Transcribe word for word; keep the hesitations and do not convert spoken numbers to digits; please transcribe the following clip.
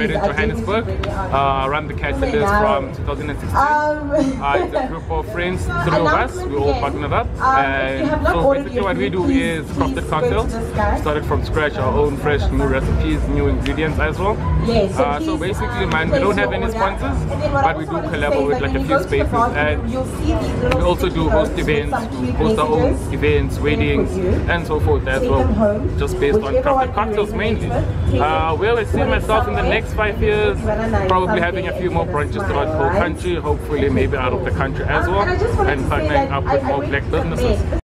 operated in Johannesburg. Uh, run the Catalyst from two thousand sixteen. Um, uh, it's a group of friends, three of us, we all partnered up. Um, and so basically what we do is crafted cocktails. Started from scratch, our own fresh new recipes, new ingredients as well. Yes, so, uh, so basically, man, we don't have any sponsors, but we do collaborate with like a few spaces, and we also do host events, we host our own events, weddings, and so forth as well, just based on crafted cocktails mainly. Uh, well, I see myself in the next five years, probably having a few more branches throughout the whole country, hopefully maybe out of the country as well, and partnering up with more black businesses.